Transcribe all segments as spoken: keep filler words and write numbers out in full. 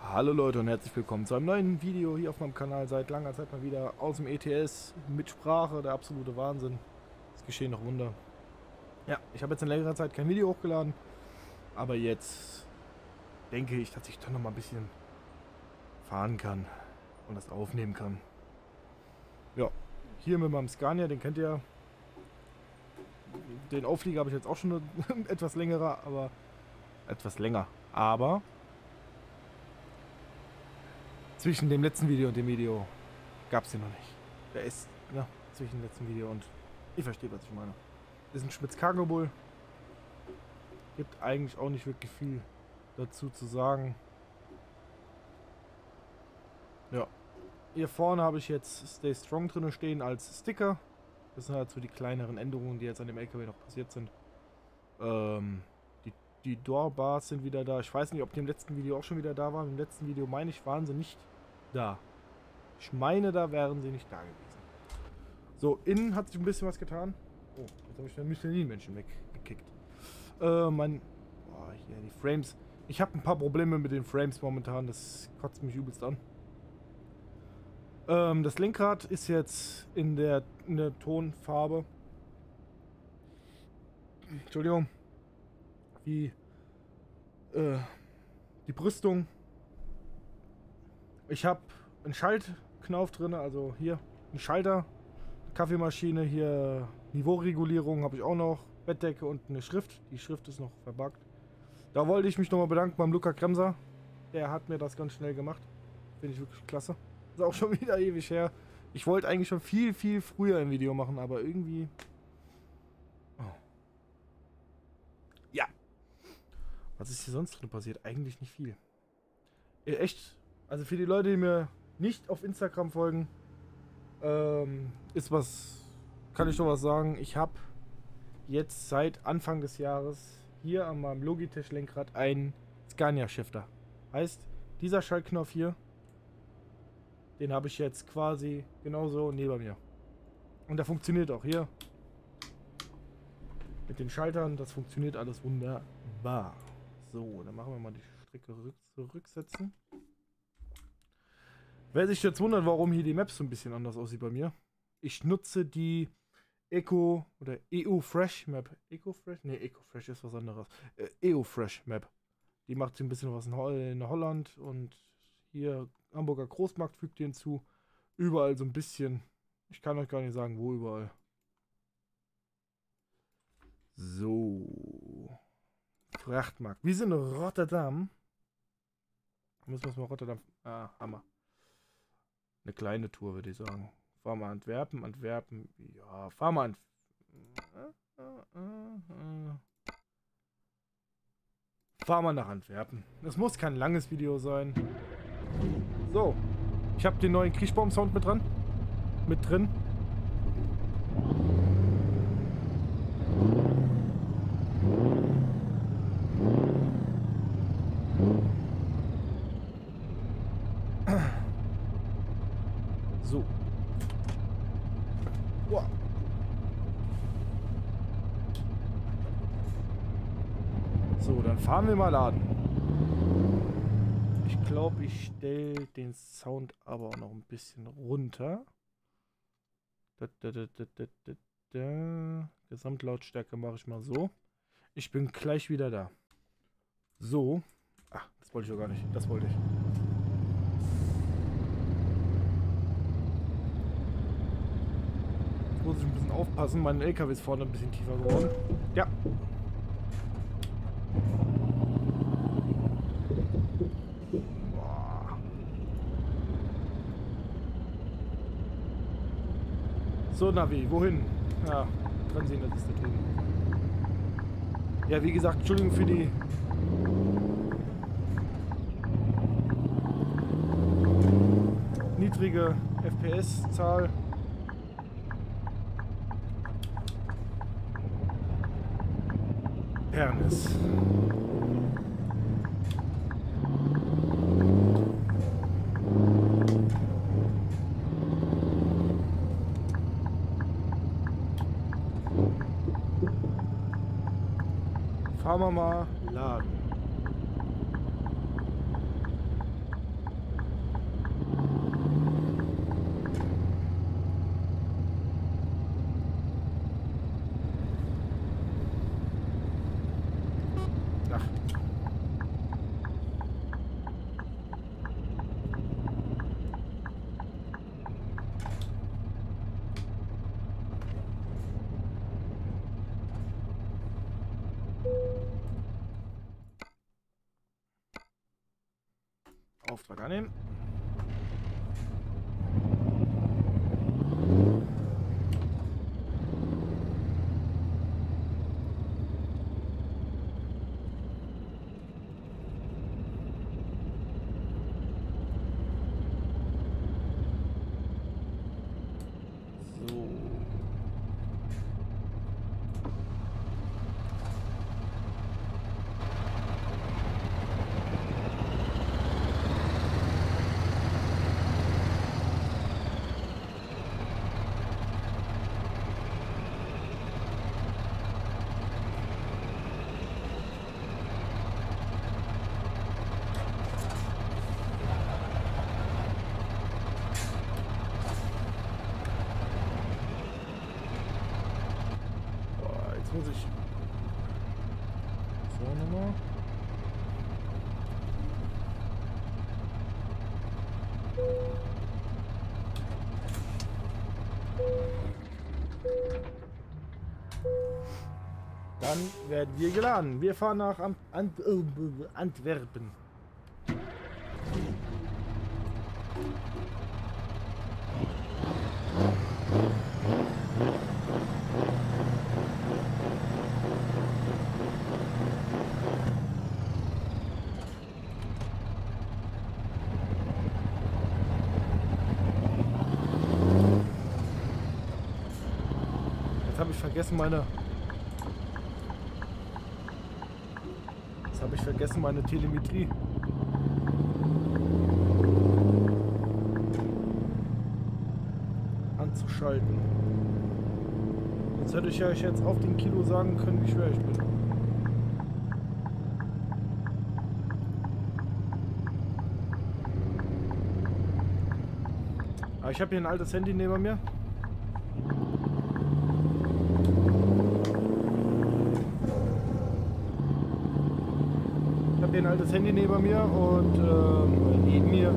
Hallo Leute und herzlich willkommen zu einem neuen Video hier auf meinem Kanal. Seit langer Zeit mal wieder aus dem E T S mit Sprache, der absolute Wahnsinn. Es geschehen noch Wunder. Ja, ich habe jetzt in längerer Zeit kein Video hochgeladen, aber jetzt denke ich, dass ich dann noch mal ein bisschen fahren kann und das aufnehmen kann. Ja, hier mit meinem Scania, den kennt ihr. Den Auflieger habe ich jetzt auch schon etwas längerer, aber etwas länger. Aber zwischen dem letzten Video und dem Video gab es den noch nicht. Der ist, ja, zwischen dem letzten Video und ich verstehe, was ich meine. Das ist ein Schmitz Cargo Bull. Gibt eigentlich auch nicht wirklich viel dazu zu sagen. Ja. Hier vorne habe ich jetzt Stay Strong drin stehen als Sticker. Das sind halt so die kleineren Änderungen, die jetzt an dem L K W noch passiert sind. Ähm, die, die Doorbars sind wieder da. Ich weiß nicht, ob die im letzten Video auch schon wieder da waren. Im letzten Video, meine ich, waren sie nicht da. Ich meine, da wären sie nicht da gewesen. So, innen hat sich ein bisschen was getan. Oh, jetzt habe ich den Michelin-Menschen weggekickt. Äh, mein... Boah, hier, die Frames. Ich habe ein paar Probleme mit den Frames momentan. Das kotzt mich übelst an. Ähm, das Lenkrad ist jetzt in der, in der Tonfarbe. Entschuldigung. Wie äh, die Brüstung. Ich habe einen Schaltknauf drin, also hier ein Schalter, Kaffeemaschine, hier Niveauregulierung habe ich auch noch, Bettdecke und eine Schrift. Die Schrift ist noch verbuggt. Da wollte ich mich nochmal bedanken beim Luca Kremser. Der hat mir das ganz schnell gemacht. Finde ich wirklich klasse. Ist auch schon wieder ewig her. Ich wollte eigentlich schon viel, viel früher ein Video machen, aber irgendwie... Oh. Ja. Was ist hier sonst drin passiert? Eigentlich nicht viel. Echt, also für die Leute, die mir nicht auf Instagram folgen, ähm, ist was... Kann ich doch was sagen. Ich habe jetzt seit Anfang des Jahres hier an meinem Logitech-Lenkrad einen Scania-Shifter. Heißt, dieser Schaltknopf hier, den habe ich jetzt quasi genauso neben mir. Und der funktioniert auch hier. Mit den Schaltern, das funktioniert alles wunderbar. So, dann machen wir mal die Strecke zurücksetzen. Wer sich jetzt wundert, warum hier die Maps so ein bisschen anders aussieht bei mir. Ich nutze die Eco oder E U Fresh Map. Eco Fresh? Ne, Eco Fresh ist was anderes. Äh, E U Fresh Map. Die macht ein bisschen was in, Ho in Holland und hier Hamburger Großmarkt fügt die hinzu. Überall so ein bisschen. Ich kann euch gar nicht sagen, wo überall. So. Frachtmarkt. Wir sind in Rotterdam. Müssen wir mal Rotterdam. Ah, Hammer. Eine kleine Tour, würde ich sagen. Fahren wir Antwerpen, Antwerpen. Ja, fahren wir Antwerpen. Fahren wir nach Antwerpen. Das muss kein langes Video sein. So. Ich habe den neuen Kriechbaum-Sound mit dran. Mit drin. So. Wow. So, dann fahren wir mal laden. Ich glaube, ich stelle den Sound aber auch noch ein bisschen runter. Da, da, da, da, da, da, da. Gesamtlautstärke mache ich mal so. Ich bin gleich wieder da. So. Ach, das wollte ich doch gar nicht. Das wollte ich. Jetzt muss ich ein bisschen aufpassen. Mein L K W ist vorne ein bisschen tiefer geworden. Ja. So, Navi, wohin? Ja, dran sehen, das ist da drüben. Ja, wie gesagt, Entschuldigung für die... niedrige F P S-Zahl. Pernis. Fahren wir mal laden. Auftrag annehmen. Muss ich so nochmal. Dann werden wir geladen. Wir fahren nach Ant Ant äh, Antwerpen. Habe ich vergessen meine Jetzt habe ich vergessen meine Telemetrie. Anzuschalten. Jetzt hätte ich euch jetzt auf den Kilo sagen können, wie schwer ich bin. Aber ich habe hier ein altes Handy neben mir. Ein altes Handy neben mir und ähm, neben mir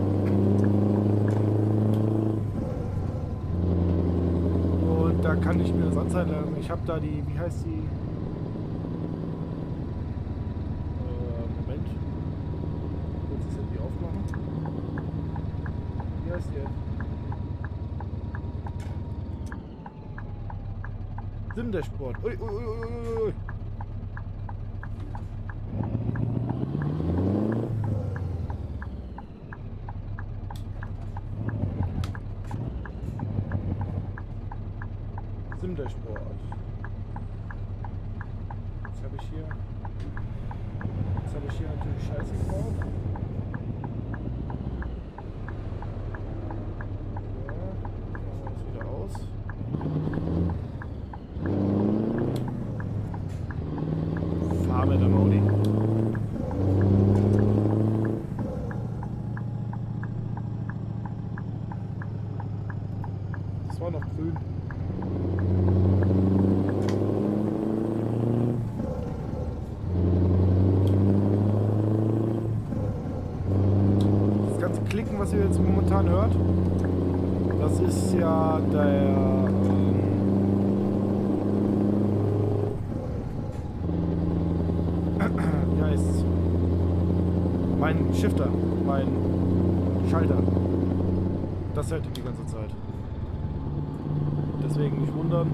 und da kann ich mir das anzeigen lassen. Ich habe da die, wie heißt die? Äh, Moment. Kurz das Handy aufmachen. Wie heißt die? Sim-Dashboard. Ui, ui, ui, ui, ui. Sim-Dashboard. Jetzt habe ich hier. Jetzt habe ich hier natürlich Scheiße gebaut. Ja, machen wir das wieder aus. Fahr mit dem Audi. Das war noch grün. Klicken, was ihr jetzt momentan hört, das ist ja der ähm, wie heißt mein Shifter, mein Schalter. Das hört ihr die ganze Zeit. Deswegen nicht wundern.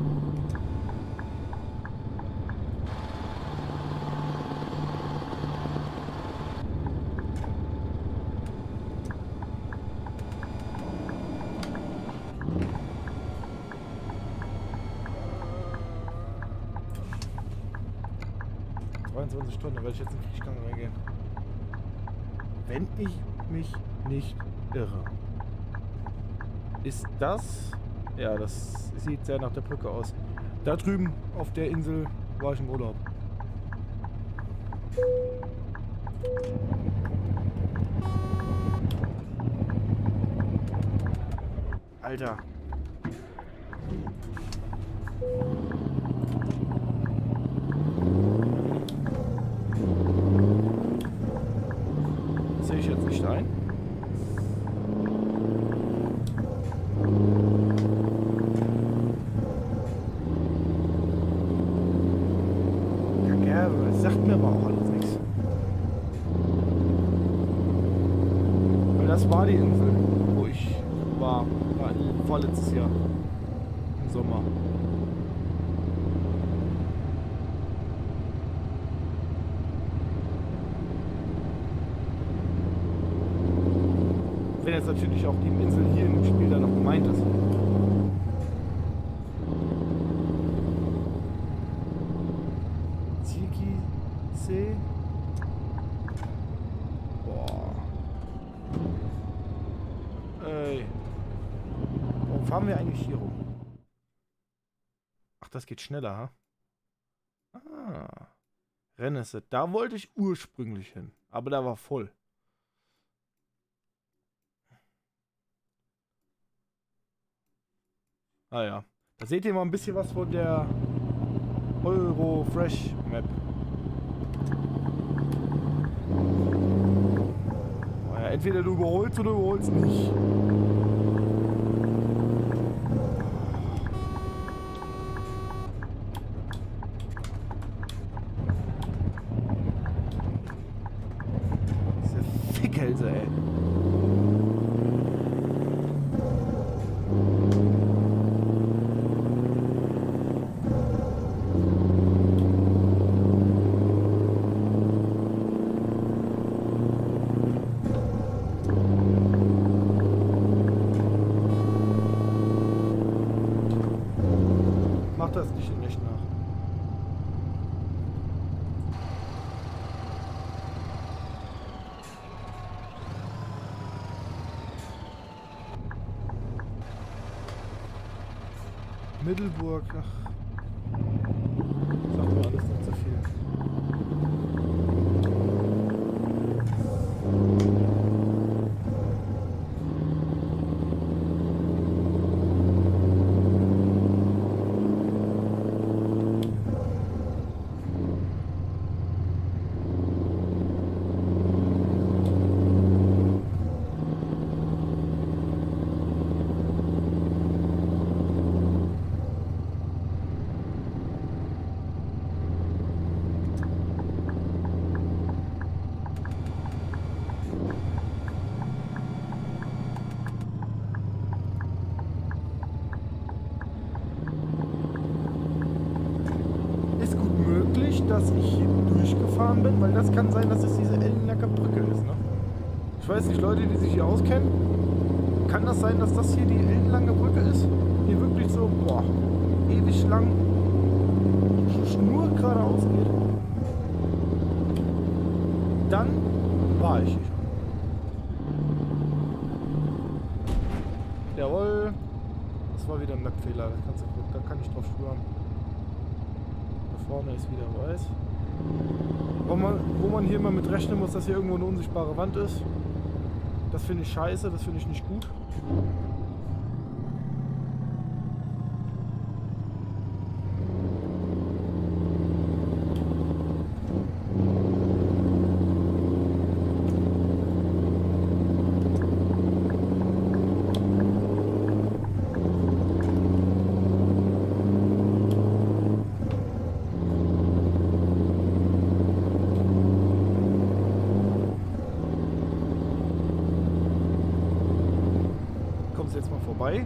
zweiundzwanzig Stunden, da werde ich jetzt in den Krieggang reingehen. Wenn ich mich nicht irre. Ist das... Ja, das sieht sehr nach der Brücke aus. Da drüben auf der Insel war ich im Urlaub. Alter. Sehe ich jetzt nicht ein. Ja, das sagt mir aber auch alles nichts. Das war die Insel, wo ich war, war vorletztes Jahr im Sommer. Wenn jetzt natürlich auch die Insel hier im Spiel dann noch gemeint ist. Ziki-See. Boah. Ey. Warum fahren wir eigentlich hier rum? Ach, das geht schneller, ha? Ah. Renesse. Da wollte ich ursprünglich hin. Aber da war voll. Ah ja. Da seht ihr mal ein bisschen was von der Euro Fresh Map. Oh ja, entweder du überholst oder du überholst nicht. Diese Fickhälse, ey. Mach das nicht in echt nach. Middelburg, ach. Sagt mir alles nicht so viel. Dass ich hier durchgefahren bin, weil das kann sein, dass es diese Ellenlacker Brücke ist, ne? Ich weiß nicht, Leute, die sich hier auskennen, kann das sein, dass das hier die ellenlange Brücke ist? Hier wirklich so, boah, ewig lang Schnur geradeaus geht. Dann war ich hier schon. Jawohl, das war wieder ein Map-Fehler, da, kannst du, da kann ich drauf schwören. Vorne ist wieder weiß. Wo man, wo man hier mal mit rechnen muss, dass hier irgendwo eine unsichtbare Wand ist. Das finde ich scheiße, das finde ich nicht gut. Jetzt mal vorbei.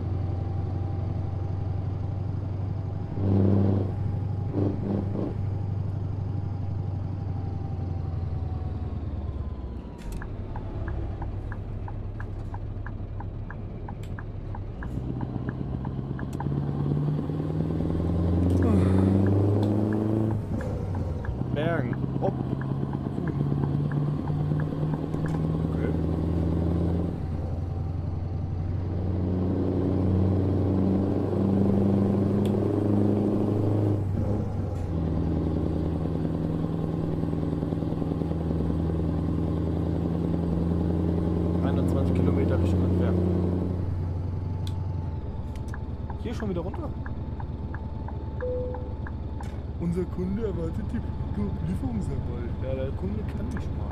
Bergen. Hopp. Kilometer Richtung Antwerpen. Hier schon wieder runter. Unser Kunde erwartet die Lieferungsarbeit. Ja, der Kunde kann nicht mal.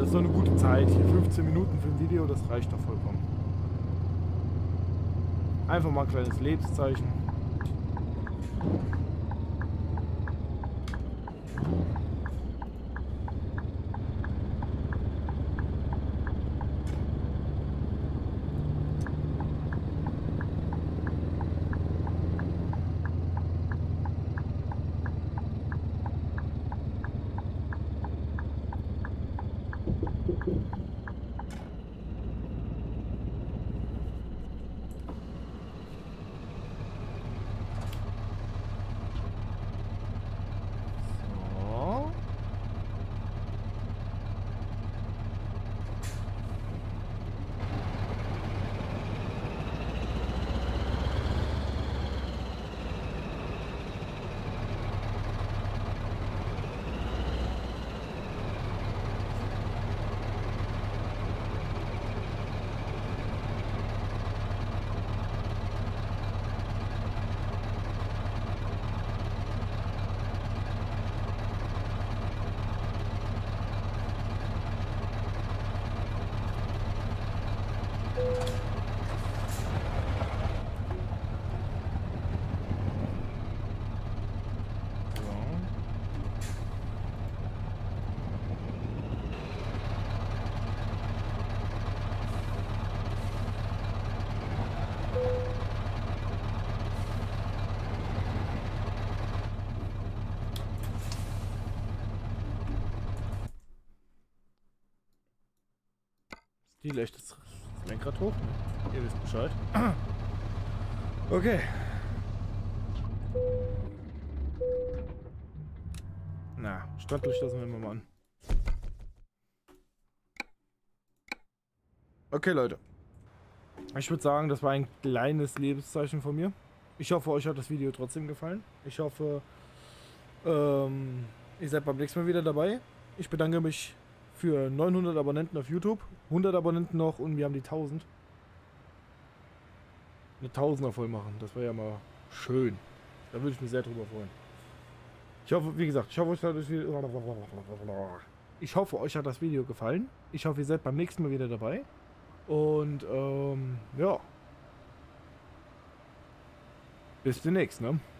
Das ist so eine gute Zeit. Hier fünfzehn Minuten für ein Video, das reicht doch vollkommen. Einfach mal ein kleines Lebenszeichen. Stil echt das Lenkrad hoch. Ihr wisst Bescheid. Okay. Na, Stadtlicht lassen wir immer mal an. Okay, Leute. Ich würde sagen, das war ein kleines Lebenszeichen von mir. Ich hoffe, euch hat das Video trotzdem gefallen. Ich hoffe, ähm, ihr seid beim nächsten Mal wieder dabei. Ich bedanke mich für neunhundert Abonnenten auf YouTube. hundert Abonnenten noch und wir haben die tausend. Eine Tausender voll machen. Das wäre ja mal schön. Da würde ich mich sehr drüber freuen. Ich hoffe, wie gesagt, ich hoffe, euch hat das Video, ich hoffe, euch hat das Video gefallen. Ich hoffe, ihr seid beim nächsten Mal wieder dabei. Und ähm, ja. Bis demnächst, ne?